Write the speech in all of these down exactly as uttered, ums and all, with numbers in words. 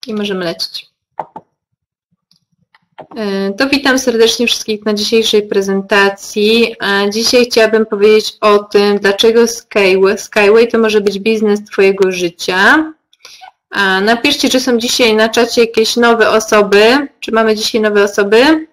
I możemy lecieć. To witam serdecznie wszystkich na dzisiejszej prezentacji. Dzisiaj chciałabym powiedzieć o tym, dlaczego Skyway, Skyway to może być biznes Twojego życia. Napiszcie, czy są dzisiaj na czacie jakieś nowe osoby. Czy mamy dzisiaj nowe osoby?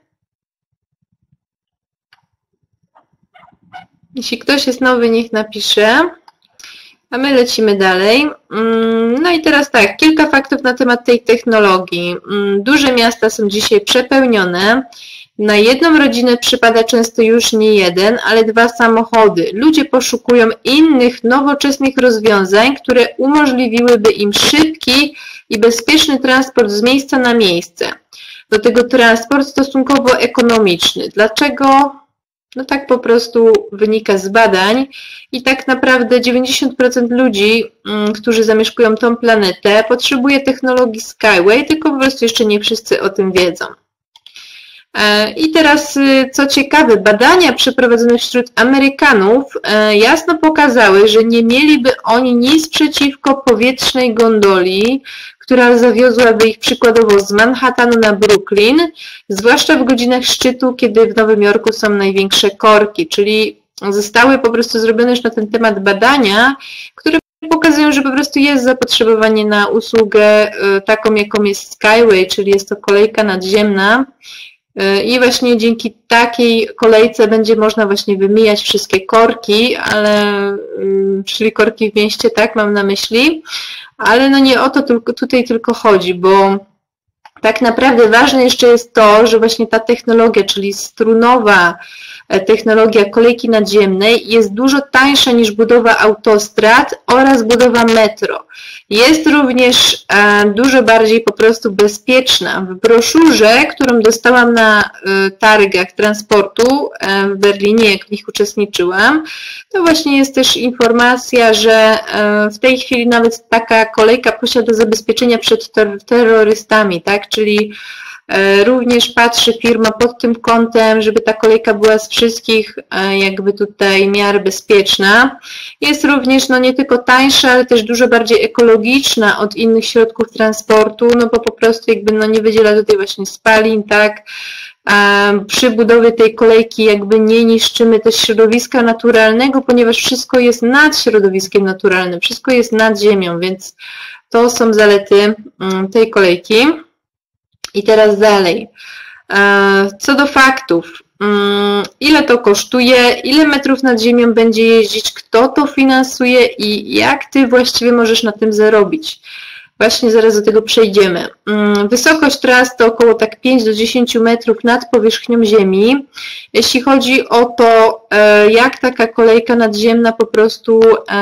Jeśli ktoś jest nowy, niech napisze. A my lecimy dalej. No i teraz tak, kilka faktów na temat tej technologii. Duże miasta są dzisiaj przepełnione. Na jedną rodzinę przypada często już nie jeden, ale dwa samochody. Ludzie poszukują innych, nowoczesnych rozwiązań, które umożliwiłyby im szybki i bezpieczny transport z miejsca na miejsce. Do tego transport stosunkowo ekonomiczny. Dlaczego? No tak po prostu wynika z badań i tak naprawdę dziewięćdziesiąt procent ludzi, którzy zamieszkują tą planetę, potrzebuje technologii Skyway, tylko po prostu jeszcze nie wszyscy o tym wiedzą. I teraz, co ciekawe, badania przeprowadzone wśród Amerykanów jasno pokazały, że nie mieliby oni nic przeciwko powietrznej gondoli, która zawiozłaby ich przykładowo z Manhattanu na Brooklyn, zwłaszcza w godzinach szczytu, kiedy w Nowym Jorku są największe korki, czyli zostały po prostu zrobione już na ten temat badania, które pokazują, że po prostu jest zapotrzebowanie na usługę taką, jaką jest Skyway, czyli jest to kolejka nadziemna. I właśnie dzięki takiej kolejce będzie można właśnie wymijać wszystkie korki, ale, czyli korki w mieście, tak, mam na myśli, ale no nie o to tylko, tutaj tylko chodzi, bo tak naprawdę ważne jeszcze jest to, że właśnie ta technologia, czyli strunowa technologia kolejki nadziemnej jest dużo tańsza niż budowa autostrad oraz budowa metro. Jest również dużo bardziej po prostu bezpieczna. W broszurze, którą dostałam na targach transportu w Berlinie, jak w nich uczestniczyłam, to właśnie jest też informacja, że w tej chwili nawet taka kolejka posiada zabezpieczenia przed terrorystami, tak? Czyli również patrzy firma pod tym kątem, żeby ta kolejka była z wszystkich jakby tutaj miar bezpieczna. Jest również no nie tylko tańsza, ale też dużo bardziej ekologiczna od innych środków transportu, no bo po prostu jakby no nie wydziela tutaj właśnie spalin, tak. Przy budowie tej kolejki jakby nie niszczymy też środowiska naturalnego, ponieważ wszystko jest nad środowiskiem naturalnym, wszystko jest nad ziemią, więc to są zalety tej kolejki. I teraz dalej. Co do faktów. Ile to kosztuje, ile metrów nad ziemią będzie jeździć, kto to finansuje i jak Ty właściwie możesz na tym zarobić. Właśnie zaraz do tego przejdziemy. Wysokość tras to około tak pięć do dziesięciu metrów nad powierzchnią ziemi. Jeśli chodzi o to, jak taka kolejka nadziemna po prostu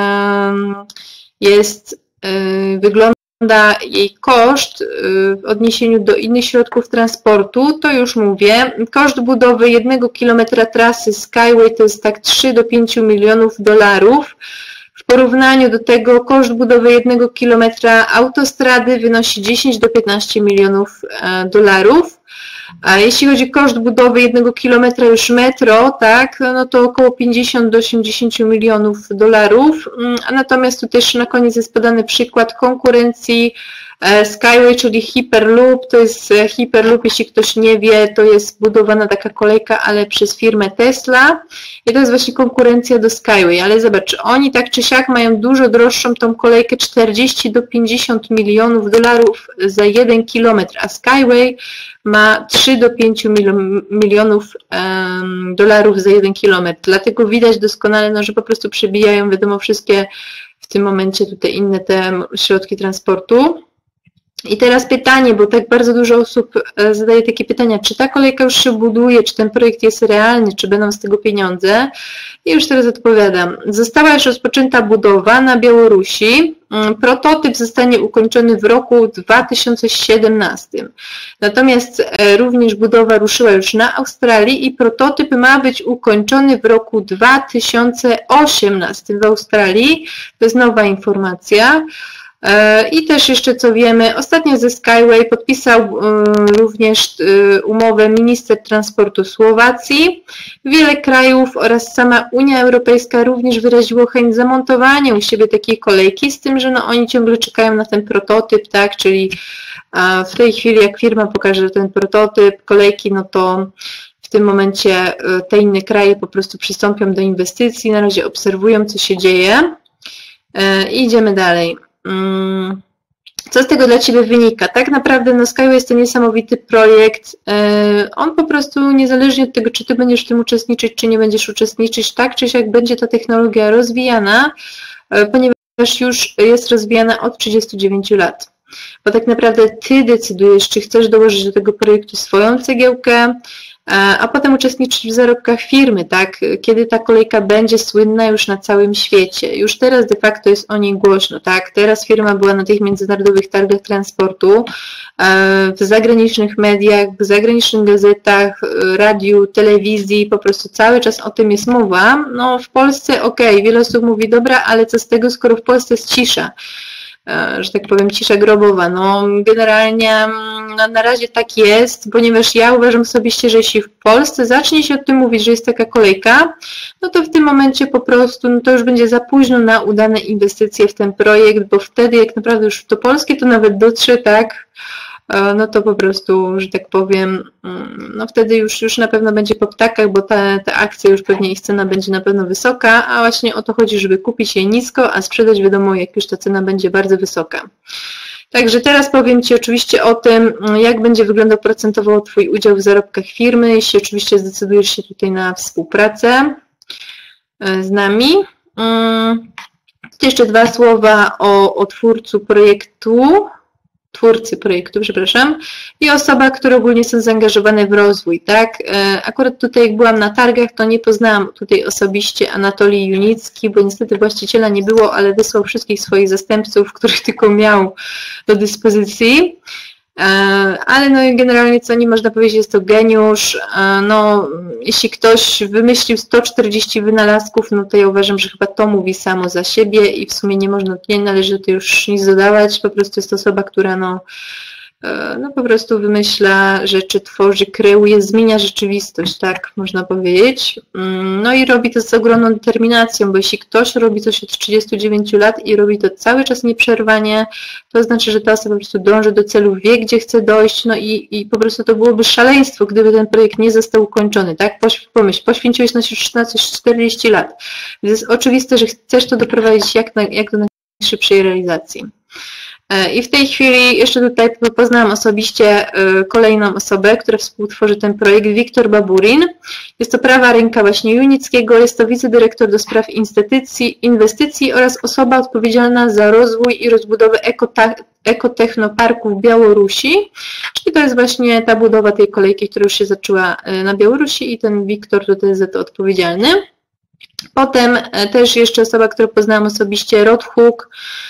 jest, wygląda, jej koszt w odniesieniu do innych środków transportu, to już mówię. Koszt budowy jednego kilometra trasy Skyway to jest tak trzy do pięciu milionów dolarów. W porównaniu do tego koszt budowy jednego kilometra autostrady wynosi dziesięć do piętnastu milionów dolarów. A jeśli chodzi o koszt budowy jednego kilometra już metro, tak, no to około pięćdziesiąt do osiemdziesięciu milionów dolarów. A natomiast tu też na koniec jest podany przykład konkurencji Skyway, czyli Hyperloop. To jest Hyperloop, jeśli ktoś nie wie, to jest budowana taka kolejka, ale przez firmę Tesla. I to jest właśnie konkurencja do Skyway. Ale zobacz, oni tak czy siak mają dużo droższą tą kolejkę, czterdzieści do pięćdziesięciu milionów dolarów za jeden kilometr, a Skyway ma trzy do pięciu milionów dolarów za jeden kilometr. Dlatego widać doskonale, no, że po prostu przebijają, wiadomo, wszystkie w tym momencie tutaj inne te środki transportu. I teraz pytanie, bo tak bardzo dużo osób zadaje takie pytania, czy ta kolejka już się buduje, czy ten projekt jest realny, czy będą z tego pieniądze? I już teraz odpowiadam. Została już rozpoczęta budowa na Białorusi. Prototyp zostanie ukończony w roku dwa tysiące siedemnastym. Natomiast również budowa ruszyła już na Australii i prototyp ma być ukończony w roku dwa tysiące osiemnastym w Australii. To jest nowa informacja. I też jeszcze co wiemy, ostatnio ze Skyway podpisał również umowę minister transportu Słowacji. Wiele krajów oraz sama Unia Europejska również wyraziło chęć zamontowania u siebie takiej kolejki, z tym, że no oni ciągle czekają na ten prototyp, tak, czyli w tej chwili jak firma pokaże ten prototyp kolejki, no to w tym momencie te inne kraje po prostu przystąpią do inwestycji, na razie obserwują, co się dzieje. I idziemy dalej. Co z tego dla Ciebie wynika? Tak naprawdę no Skyway jest to niesamowity projekt. On po prostu niezależnie od tego, czy Ty będziesz w tym uczestniczyć, czy nie będziesz uczestniczyć, tak czy siak będzie ta technologia rozwijana, ponieważ już jest rozwijana od trzydziestu dziewięciu lat. Bo tak naprawdę Ty decydujesz, czy chcesz dołożyć do tego projektu swoją cegiełkę, a potem uczestniczyć w zarobkach firmy, tak? Kiedy ta kolejka będzie słynna już na całym świecie. Już teraz de facto jest o niej głośno, tak? Teraz firma była na tych międzynarodowych targach transportu, w zagranicznych mediach, w zagranicznych gazetach, radiu, telewizji, po prostu cały czas o tym jest mowa. No w Polsce okej, okay, wiele osób mówi, dobra, ale co z tego, skoro w Polsce jest cisza? Że tak powiem, cisza grobowa. No generalnie no, na razie tak jest, ponieważ ja uważam osobiście, że jeśli w Polsce zacznie się o tym mówić, że jest taka kolejka, no to w tym momencie po prostu no to już będzie za późno na udane inwestycje w ten projekt, bo wtedy jak naprawdę już do Polski to nawet dotrze, tak, no to po prostu, że tak powiem, no wtedy już, już na pewno będzie po ptakach, bo ta, ta akcja już pewnie ich cena będzie na pewno wysoka, a właśnie o to chodzi, żeby kupić je nisko, a sprzedać wiadomo, jak już ta cena będzie bardzo wysoka. Także teraz powiem Ci oczywiście o tym, jak będzie wyglądał procentowo Twój udział w zarobkach firmy, jeśli oczywiście zdecydujesz się tutaj na współpracę z nami. Jeszcze dwa słowa o, o twórcu projektu. twórcy projektu, przepraszam, i osoba, które ogólnie są zaangażowane w rozwój, tak? Akurat tutaj jak byłam na targach, to nie poznałam tutaj osobiście Anatolii Junicki, bo niestety właściciela nie było, ale wysłał wszystkich swoich zastępców, których tylko miał do dyspozycji. Ale no i generalnie co nie można powiedzieć, jest to geniusz. No, jeśli ktoś wymyślił sto czterdzieści wynalazków, no to ja uważam, że chyba to mówi samo za siebie i w sumie nie można, nie należy tu już nic dodawać, po prostu jest to osoba, która no, no po prostu wymyśla rzeczy, tworzy, kreuje, zmienia rzeczywistość, tak można powiedzieć. No i robi to z ogromną determinacją, bo jeśli ktoś robi coś od trzydziestu dziewięciu lat i robi to cały czas nieprzerwanie, to znaczy, że ta osoba po prostu dąży do celu, wie gdzie chce dojść, no i, i po prostu to byłoby szaleństwo, gdyby ten projekt nie został ukończony, tak? Pomyśl, poświęciłeś na coś czterdzieści lat, więc jest oczywiste, że chcesz to doprowadzić jak, na, jak do najszybszej realizacji. I w tej chwili jeszcze tutaj poznałam osobiście kolejną osobę, która współtworzy ten projekt, Wiktor Baburin. Jest to prawa ręka właśnie Junickiego, jest to wicedyrektor do spraw inwestycji, inwestycji oraz osoba odpowiedzialna za rozwój i rozbudowę ekotechnoparku w Białorusi. Czyli to jest właśnie ta budowa tej kolejki, która już się zaczęła na Białorusi i ten Wiktor tutaj jest za to odpowiedzialny. Potem też jeszcze osoba, którą poznałam osobiście, Rod Hook.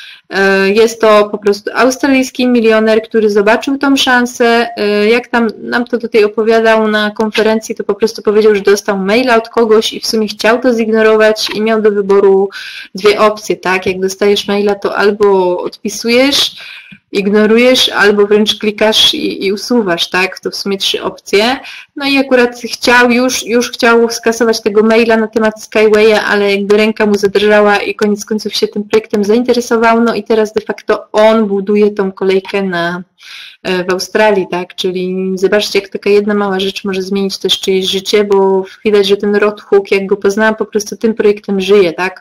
Jest to po prostu australijski milioner, który zobaczył tą szansę. Jak tam nam to tutaj opowiadał na konferencji, to po prostu powiedział, że dostał maila od kogoś i w sumie chciał to zignorować i miał do wyboru dwie opcje, tak? Jak dostajesz maila, to albo odpisujesz, ignorujesz, albo wręcz klikasz i, i usuwasz, tak? To w sumie trzy opcje. No i akurat chciał już, już chciał skasować tego maila na temat Skywaya, ale jakby ręka mu zadrżała i koniec końców się tym projektem zainteresował, no i teraz de facto on buduje tą kolejkę na, w Australii, tak? Czyli zobaczcie, jak taka jedna mała rzecz może zmienić też czyjeś życie, bo widać, że ten Rod Hook, jak go poznałam, po prostu tym projektem żyje, tak?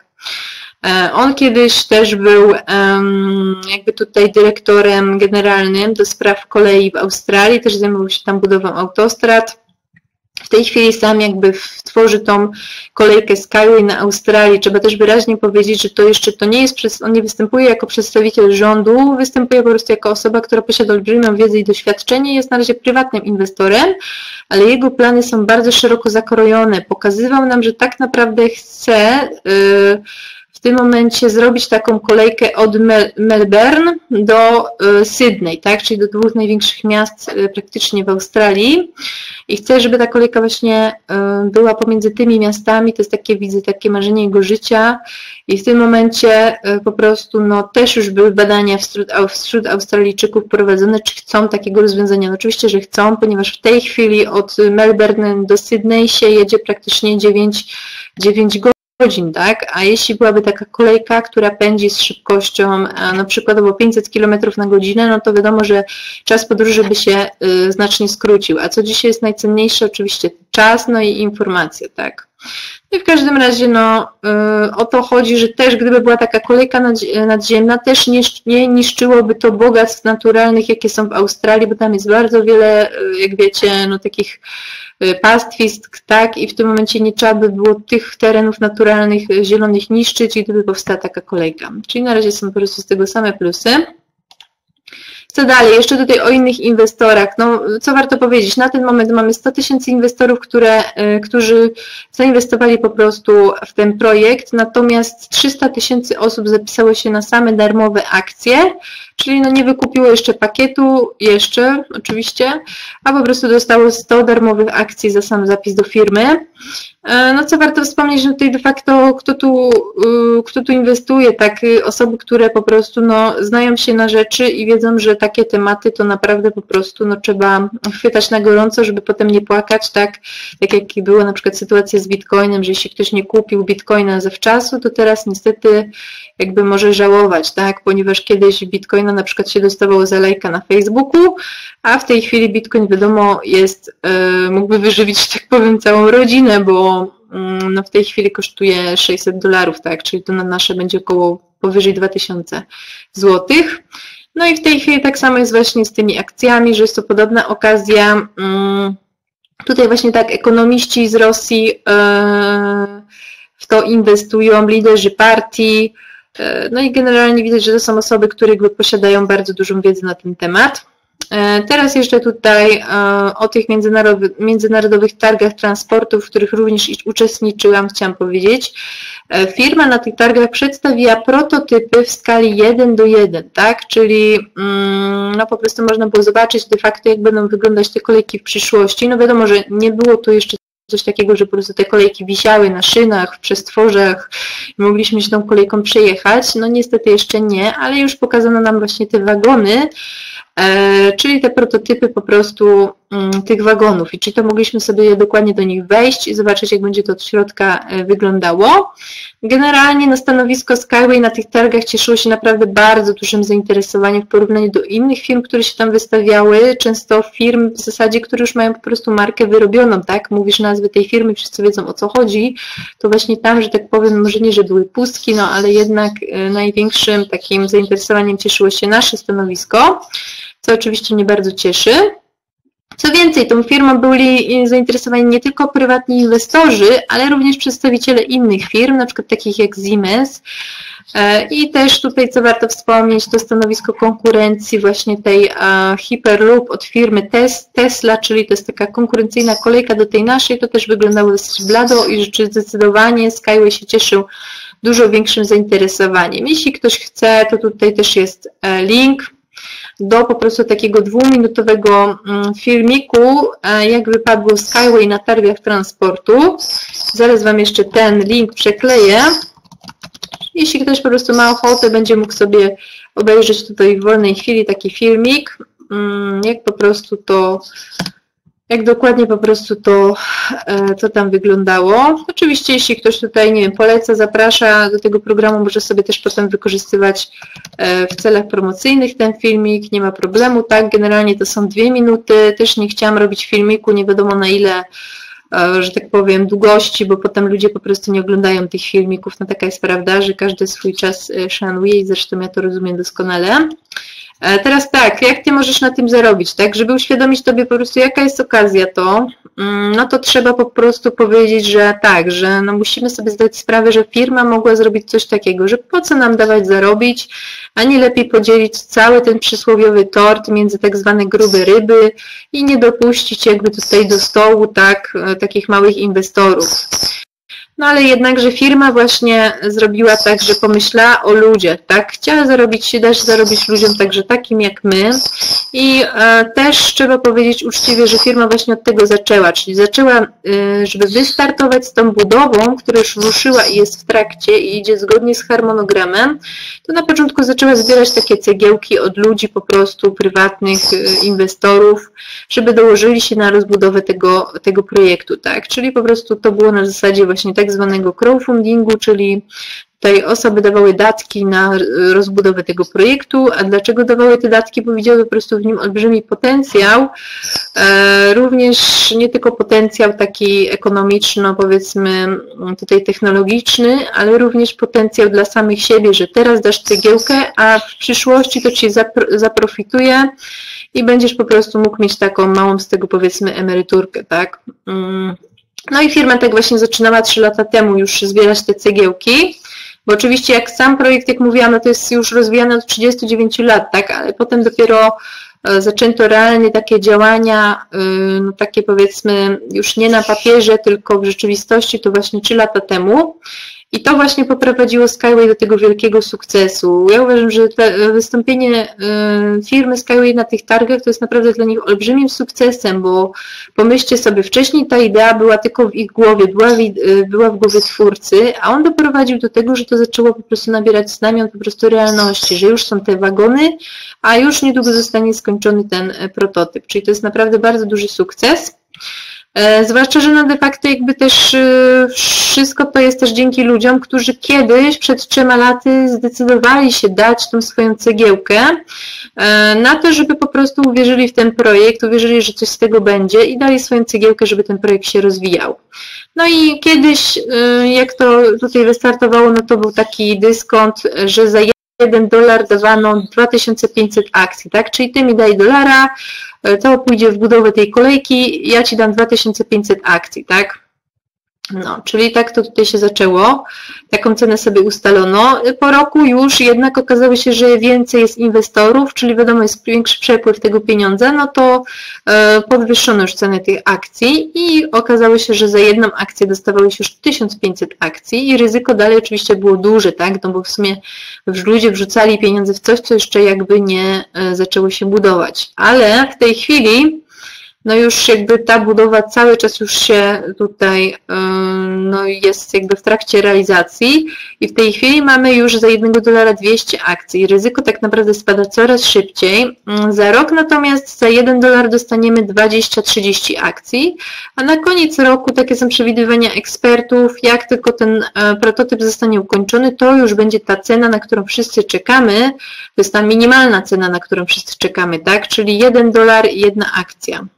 On kiedyś też był jakby tutaj dyrektorem generalnym do spraw kolei w Australii, też zajmował się tam budową autostrad. W tej chwili sam jakby tworzy tą kolejkę Skyway na Australii. Trzeba też wyraźnie powiedzieć, że to jeszcze to nie jest, on nie występuje jako przedstawiciel rządu, występuje po prostu jako osoba, która posiada olbrzymią wiedzę i doświadczenie, jest na razie prywatnym inwestorem, ale jego plany są bardzo szeroko zakrojone. Pokazywał nam, że tak naprawdę chce yy, w tym momencie zrobić taką kolejkę od Mel Melbourne do y, Sydney, tak? Czyli do dwóch największych miast y, praktycznie w Australii. I chcę, żeby ta kolejka właśnie y, była pomiędzy tymi miastami. To jest takie, widzę, takie marzenie jego życia. I w tym momencie y, po prostu no, też już były badania wśród, wśród Australijczyków prowadzone, czy chcą takiego rozwiązania. No, oczywiście, że chcą, ponieważ w tej chwili od Melbourne do Sydney się jedzie praktycznie dziewięć godzin, tak? A jeśli byłaby taka kolejka, która pędzi z szybkością na przykładowo pięćset kilometrów na godzinę, no to wiadomo, że czas podróży by się y, znacznie skrócił. A co dzisiaj jest najcenniejsze? Oczywiście czas, no i informacje, tak? No i w każdym razie no, y, o to chodzi, że też gdyby była taka kolejka nad, nadziemna, też nie, nie niszczyłoby to bogactw naturalnych, jakie są w Australii, bo tam jest bardzo wiele, jak wiecie, no takich pastwisk, tak, i w tym momencie nie trzeba by było tych terenów naturalnych, zielonych niszczyć i gdyby powstała taka kolejka. Czyli na razie są po prostu z tego same plusy. Co dalej? Jeszcze tutaj o innych inwestorach. No, co warto powiedzieć? Na ten moment mamy sto tysięcy inwestorów, które, którzy zainwestowali po prostu w ten projekt, natomiast trzysta tysięcy osób zapisało się na same darmowe akcje, czyli no nie wykupiło jeszcze pakietu, jeszcze oczywiście, a po prostu dostało sto darmowych akcji za sam zapis do firmy. No co warto wspomnieć, że tutaj de facto kto tu, kto tu inwestuje, tak, osoby, które po prostu no, znają się na rzeczy i wiedzą, że takie tematy to naprawdę po prostu no, trzeba chwytać na gorąco, żeby potem nie płakać, tak, tak jak była na przykład sytuacja z Bitcoinem, że jeśli ktoś nie kupił Bitcoina zawczasu, to teraz niestety jakby może żałować, tak, ponieważ kiedyś Bitcoina na przykład się dostawało za lajka na Facebooku, a w tej chwili Bitcoin wiadomo jest, yy, mógłby wyżywić, tak powiem, całą rodzinę, bo yy, no, w tej chwili kosztuje sześćset dolarów, tak, czyli to na nasze będzie około powyżej dwa tysiące złotych. No i w tej chwili tak samo jest właśnie z tymi akcjami, że jest to podobna okazja. Yy, tutaj właśnie tak ekonomiści z Rosji yy, w to inwestują, liderzy partii. No i generalnie widać, że to są osoby, które posiadają bardzo dużą wiedzę na ten temat. Teraz jeszcze tutaj o tych międzynarodowych targach transportu, w których również uczestniczyłam, chciałam powiedzieć. Firma na tych targach przedstawiła prototypy w skali jeden do jeden, tak? Czyli no po prostu można było zobaczyć de facto, jak będą wyglądać te kolejki w przyszłości. No wiadomo, że nie było tu jeszcze coś takiego, że po prostu te kolejki wisiały na szynach, w przestworzach i mogliśmy się tą kolejką przejechać. No niestety jeszcze nie, ale już pokazano nam właśnie te wagony, e, czyli te prototypy po prostu m, tych wagonów i czyli to mogliśmy sobie dokładnie do nich wejść i zobaczyć, jak będzie to od środka wyglądało. Generalnie na stanowisko Skyway na tych targach cieszyło się naprawdę bardzo dużym zainteresowaniem w porównaniu do innych firm, które się tam wystawiały, często firm w zasadzie, które już mają po prostu markę wyrobioną, tak? Mówisz nazwę tej firmy, wszyscy wiedzą, o co chodzi, to właśnie tam, że tak powiem, może nie, że były pustki, no ale jednak największym takim zainteresowaniem cieszyło się nasze stanowisko, co oczywiście mnie bardzo cieszy. Co więcej, tą firmą byli zainteresowani nie tylko prywatni inwestorzy, ale również przedstawiciele innych firm, na przykład takich jak Siemens. I też tutaj, co warto wspomnieć, to stanowisko konkurencji właśnie tej Hyperloop od firmy Tesla, czyli to jest taka konkurencyjna kolejka do tej naszej, to też wyglądało dosyć blado i rzeczywiście zdecydowanie Skyway się cieszył dużo większym zainteresowaniem. Jeśli ktoś chce, to tutaj też jest link do po prostu takiego dwuminutowego filmiku, jak wypadło Skyway na targach transportu. Zaraz Wam jeszcze ten link przekleję. Jeśli ktoś po prostu ma ochotę, będzie mógł sobie obejrzeć tutaj w wolnej chwili taki filmik, jak po prostu to, jak dokładnie po prostu to, to tam wyglądało. Oczywiście, jeśli ktoś tutaj, nie wiem, poleca, zaprasza do tego programu, może sobie też potem wykorzystywać w celach promocyjnych ten filmik, nie ma problemu, tak, generalnie to są dwie minuty, też nie chciałam robić filmiku, nie wiadomo na ile, że tak powiem, długości, bo potem ludzie po prostu nie oglądają tych filmików, no taka jest prawda, że każdy swój czas szanuje i zresztą ja to rozumiem doskonale. Teraz tak, jak Ty możesz na tym zarobić, tak? Żeby uświadomić Tobie po prostu, jaka jest okazja to, no to trzeba po prostu powiedzieć, że tak, że no musimy sobie zdać sprawę, że firma mogła zrobić coś takiego, że po co nam dawać zarobić, a nie lepiej podzielić cały ten przysłowiowy tort między tak zwane grube ryby i nie dopuścić jakby tutaj do stołu, tak, takich małych inwestorów. No ale jednakże firma właśnie zrobiła tak, że pomyślała o ludziach, tak? Chciała zarobić, dać zarobić ludziom także takim jak my i e, też trzeba powiedzieć uczciwie, że firma właśnie od tego zaczęła, czyli zaczęła, e, żeby wystartować z tą budową, która już ruszyła i jest w trakcie i idzie zgodnie z harmonogramem, to na początku zaczęła zbierać takie cegiełki od ludzi po prostu, prywatnych e, inwestorów, żeby dołożyli się na rozbudowę tego, tego projektu, tak? Czyli po prostu to było na zasadzie właśnie tak zwanego crowdfundingu, czyli tutaj osoby dawały datki na rozbudowę tego projektu, a dlaczego dawały te datki? Bo widziały po prostu w nim olbrzymi potencjał, e, również nie tylko potencjał taki ekonomiczno, powiedzmy tutaj technologiczny, ale również potencjał dla samych siebie, że teraz dasz cegiełkę, a w przyszłości to Ci zapro, zaprofituje i będziesz po prostu mógł mieć taką małą z tego powiedzmy emeryturkę, tak? Mm. No i firma tak właśnie zaczynała trzy lata temu już zbierać te cegiełki, bo oczywiście jak sam projekt, jak mówiłam, no to jest już rozwijany od trzydziestu dziewięciu lat, tak, ale potem dopiero zaczęto realnie takie działania, no takie powiedzmy już nie na papierze, tylko w rzeczywistości, to właśnie trzy lata temu. I to właśnie poprowadziło Skyway do tego wielkiego sukcesu. Ja uważam, że wystąpienie firmy Skyway na tych targach to jest naprawdę dla nich olbrzymim sukcesem, bo pomyślcie sobie, wcześniej ta idea była tylko w ich głowie, była w, była w głowie twórcy, a on doprowadził do tego, że to zaczęło po prostu nabierać znamion po prostu realności, że już są te wagony, a już niedługo zostanie skończony ten prototyp. Czyli to jest naprawdę bardzo duży sukces. Zwłaszcza, że no de facto jakby też wszystko to jest też dzięki ludziom, którzy kiedyś przed trzema laty zdecydowali się dać tą swoją cegiełkę na to, żeby po prostu uwierzyli w ten projekt, uwierzyli, że coś z tego będzie i dali swoją cegiełkę, żeby ten projekt się rozwijał. No i kiedyś, jak to tutaj wystartowało, no to był taki dyskont, że za jeden dolar dawano dwa tysiące pięćset akcji, tak? Czyli ty mi daj dolara, to pójdzie w budowę tej kolejki, ja ci dam dwa tysiące pięćset akcji, tak? No, czyli tak to tutaj się zaczęło, taką cenę sobie ustalono. Po roku już jednak okazało się, że więcej jest inwestorów, czyli wiadomo jest większy przepływ tego pieniądza, no to podwyższono już cenę tych akcji i okazało się, że za jedną akcję dostawało się już tysiąc pięćset akcji i ryzyko dalej oczywiście było duże, tak, no bo w sumie ludzie wrzucali pieniądze w coś, co jeszcze jakby nie zaczęło się budować, ale w tej chwili no już jakby ta budowa cały czas już się tutaj no jest jakby w trakcie realizacji i w tej chwili mamy już za jednego dolara dwieście akcji. Ryzyko tak naprawdę spada coraz szybciej. Za rok natomiast za jeden dolar dostaniemy dwadzieścia trzydzieści akcji, a na koniec roku takie są przewidywania ekspertów, jak tylko ten prototyp zostanie ukończony, to już będzie ta cena, na którą wszyscy czekamy, to jest ta minimalna cena, na którą wszyscy czekamy, tak? Czyli jeden dolar i jedna akcja.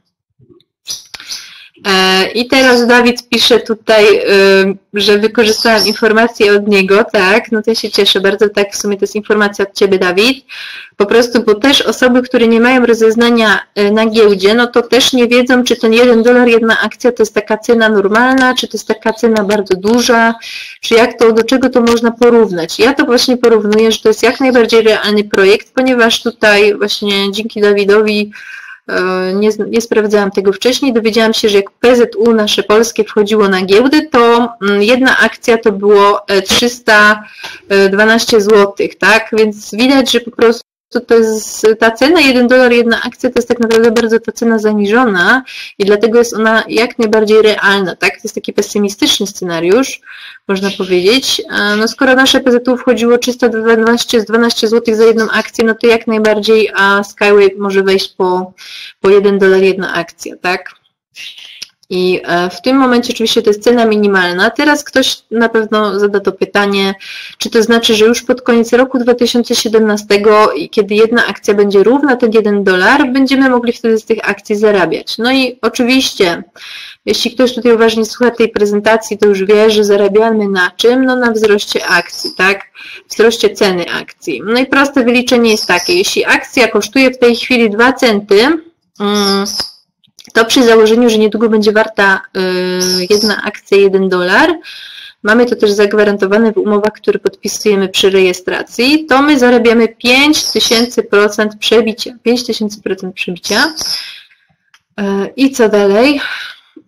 I teraz Dawid pisze tutaj, że wykorzystałam informację od niego, tak, no to ja się cieszę bardzo, tak, w sumie to jest informacja od Ciebie, Dawid, po prostu, bo też osoby, które nie mają rozeznania na giełdzie, no to też nie wiedzą, czy ten jeden dolar, jedna akcja to jest taka cena normalna, czy to jest taka cena bardzo duża, czy jak to, do czego to można porównać. Ja to właśnie porównuję, że to jest jak najbardziej realny projekt, ponieważ tutaj właśnie dzięki Dawidowi Nie, nie sprawdzałam tego wcześniej, dowiedziałam się, że jak P Z U nasze polskie wchodziło na giełdę, to jedna akcja to było trzysta dwanaście złotych, tak? Więc widać, że po prostu to jest ta cena, jeden dolar, jedna akcja, to jest tak naprawdę bardzo ta cena zaniżona i dlatego jest ona jak najbardziej realna, tak? To jest taki pesymistyczny scenariusz, można powiedzieć. No skoro nasze P Z U wchodziło trzysta dwanaście złotych za jedną akcję, no to jak najbardziej a Skyway może wejść po, po jeden dolar, jedna akcja, tak? I w tym momencie oczywiście to jest cena minimalna. Teraz ktoś na pewno zada to pytanie, czy to znaczy, że już pod koniec roku dwa tysiące siedemnastego, kiedy jedna akcja będzie równa ten jeden dolar, będziemy mogli wtedy z tych akcji zarabiać. No i oczywiście, jeśli ktoś tutaj uważnie słucha tej prezentacji, to już wie, że zarabiamy na czym? No na wzroście akcji, tak? Wzroście ceny akcji. No i proste wyliczenie jest takie, jeśli akcja kosztuje w tej chwili dwa centy, hmm, to przy założeniu, że niedługo będzie warta jedna akcja jeden dolar, mamy to też zagwarantowane w umowach, które podpisujemy przy rejestracji, to my zarabiamy pięć tysięcy procent przebicia. pięć tysięcy procent przebicia. I co dalej?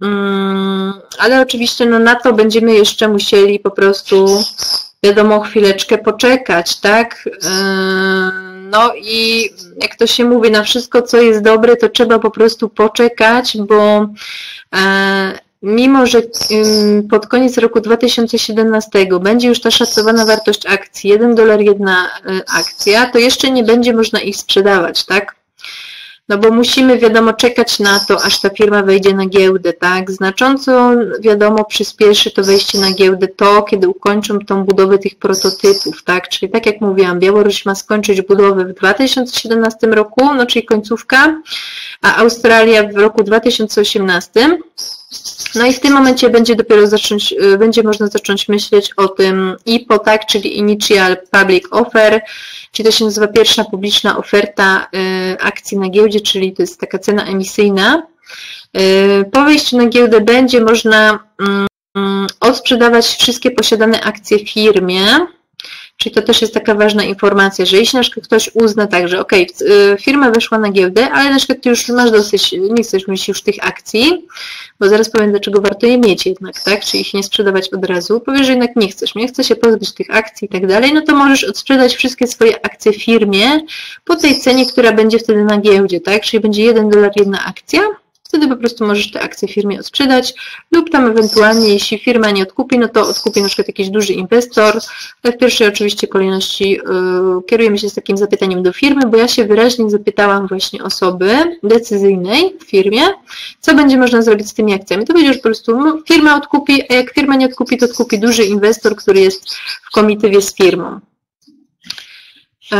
ale oczywiście no, na to będziemy jeszcze musieli po prostu, wiadomo, chwileczkę poczekać, tak? No i jak to się mówi, na wszystko, co jest dobre, to trzeba po prostu poczekać, bo mimo że pod koniec roku dwa tysiące siedemnastego będzie już ta szacowana wartość akcji, jeden dolar jedna akcja, to jeszcze nie będzie można ich sprzedawać, tak? No bo musimy, wiadomo, czekać na to, aż ta firma wejdzie na giełdę, tak? Znacząco, wiadomo, przyspieszy to wejście na giełdę to, kiedy ukończą tą budowę tych prototypów, tak? Czyli tak jak mówiłam, Białoruś ma skończyć budowę w dwa tysiące siedemnastym roku, no czyli końcówka, a Australia w roku dwa tysiące osiemnastym. No i w tym momencie będzie dopiero zacząć, będzie można zacząć myśleć o tym I P O, tak, czyli Initial Public Offer, czyli to się nazywa pierwsza publiczna oferta akcji na giełdzie, czyli to jest taka cena emisyjna. Po wejściu na giełdę będzie można odsprzedawać wszystkie posiadane akcje w firmie. Czyli to też jest taka ważna informacja, że jeśli na przykład ktoś uzna tak, że ok, firma weszła na giełdę, ale na przykład ty już masz dosyć, nie chcesz mieć już tych akcji, bo zaraz powiem, dlaczego warto je mieć jednak, tak? Czyli ich nie sprzedawać od razu. Powiesz, że jednak nie chcesz, nie chce się pozbyć tych akcji i tak dalej, no to możesz odsprzedać wszystkie swoje akcje w firmie po tej cenie, która będzie wtedy na giełdzie, tak? Czyli będzie jeden dolar jedna akcja. Wtedy po prostu możesz te akcje w firmie odsprzedać lub tam ewentualnie, jeśli firma nie odkupi, no to odkupi na przykład jakiś duży inwestor, ale w pierwszej oczywiście kolejności yy, kierujemy się z takim zapytaniem do firmy, bo ja się wyraźnie zapytałam właśnie osoby decyzyjnej w firmie, co będzie można zrobić z tymi akcjami. To będzie już po prostu no, firma odkupi, a jak firma nie odkupi, to odkupi duży inwestor, który jest w komitywie z firmą. Yy.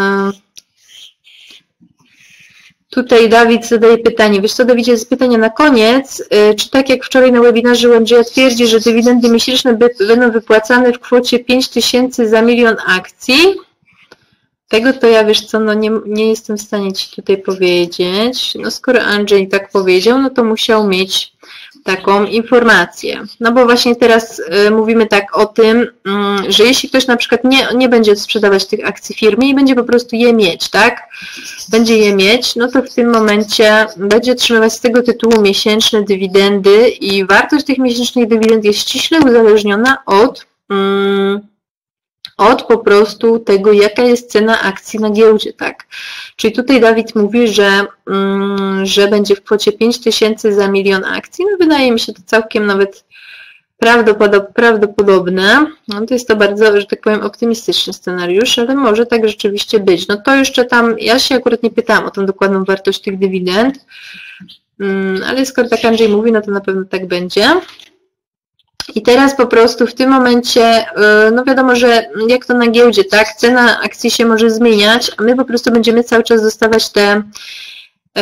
Tutaj Dawid zadaje pytanie. Wiesz co, Dawidzie, jest pytanie na koniec. Czy tak jak wczoraj na webinarze U M G twierdzi, że dywidendy miesięczne będą wypłacane w kwocie pięć tysięcy za milion akcji? Tego to ja, wiesz co, no nie, nie jestem w stanie Ci tutaj powiedzieć. No skoro Andrzej tak powiedział, no to musiał mieć taką informację. No bo właśnie teraz y, mówimy tak o tym, y, że jeśli ktoś na przykład nie, nie będzie sprzedawać tych akcji firmie i będzie po prostu je mieć, tak? Będzie je mieć, no to w tym momencie będzie otrzymywać z tego tytułu miesięczne dywidendy i wartość tych miesięcznych dywidend jest ściśle uzależniona od y, od po prostu tego, jaka jest cena akcji na giełdzie, tak. Czyli tutaj Dawid mówi, że, mm, że będzie w kwocie pięć tysięcy za milion akcji. No wydaje mi się to całkiem nawet prawdopodobne. No to jest to bardzo, że tak powiem, optymistyczny scenariusz, ale może tak rzeczywiście być. No to jeszcze tam, ja się akurat nie pytałam o tą dokładną wartość tych dywidend, mm, ale skoro tak Andrzej mówi, no to na pewno tak będzie. I teraz po prostu w tym momencie, no wiadomo, że jak to na giełdzie, tak, cena akcji się może zmieniać, a my po prostu będziemy cały czas dostawać te, yy,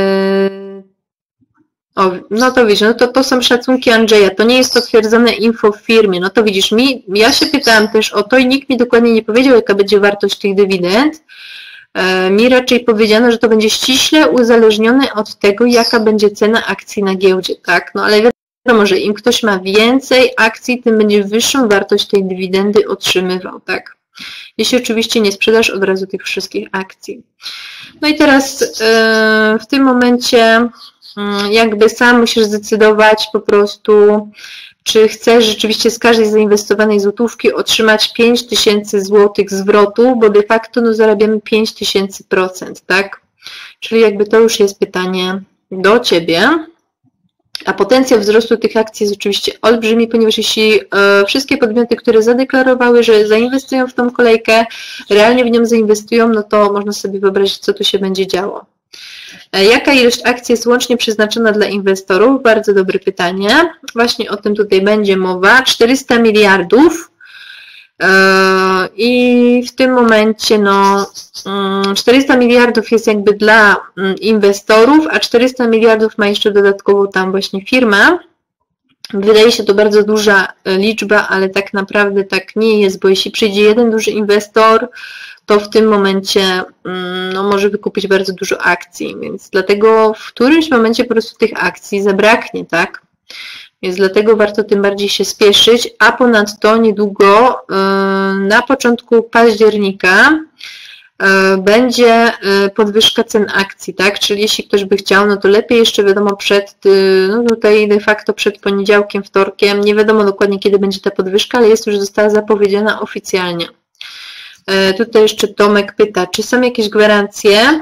o, no to widzisz, no to, to są szacunki Andrzeja, to nie jest potwierdzone info w firmie, no to widzisz, mi, ja się pytałam też o to i nikt mi dokładnie nie powiedział, jaka będzie wartość tych dywidend. Yy, mi raczej powiedziano, że to będzie ściśle uzależnione od tego, jaka będzie cena akcji na giełdzie, tak, no ale wiadomo, że im ktoś ma więcej akcji, tym będzie wyższą wartość tej dywidendy otrzymywał, tak? Jeśli oczywiście nie sprzedasz od razu tych wszystkich akcji. No i teraz yy, w tym momencie yy, jakby sam musisz zdecydować po prostu, czy chcesz rzeczywiście z każdej zainwestowanej złotówki otrzymać pięć tysięcy złotych zwrotu, bo de facto no, zarabiamy pięć tysięcy procent, tak? Czyli jakby to już jest pytanie do Ciebie. A potencjał wzrostu tych akcji jest oczywiście olbrzymi, ponieważ jeśli e, wszystkie podmioty, które zadeklarowały, że zainwestują w tą kolejkę, realnie w nią zainwestują, no to można sobie wyobrazić, co tu się będzie działo. E, jaka ilość akcji jest łącznie przeznaczona dla inwestorów? Bardzo dobre pytanie. Właśnie o tym tutaj będzie mowa. czterysta miliardów. I w tym momencie no, czterysta miliardów jest jakby dla inwestorów, a czterysta miliardów ma jeszcze dodatkowo tam właśnie firma. Wydaje się to bardzo duża liczba, ale tak naprawdę tak nie jest, bo jeśli przyjdzie jeden duży inwestor, to w tym momencie no, może wykupić bardzo dużo akcji, więc dlatego w którymś momencie po prostu tych akcji zabraknie, tak? Więc dlatego warto tym bardziej się spieszyć, a ponadto niedługo na początku października będzie podwyżka cen akcji, tak? Czyli jeśli ktoś by chciał, no to lepiej jeszcze wiadomo przed, no tutaj de facto przed poniedziałkiem, wtorkiem, nie wiadomo dokładnie kiedy będzie ta podwyżka, ale jest już została zapowiedziana oficjalnie. Tutaj jeszcze Tomek pyta, czy są jakieś gwarancje?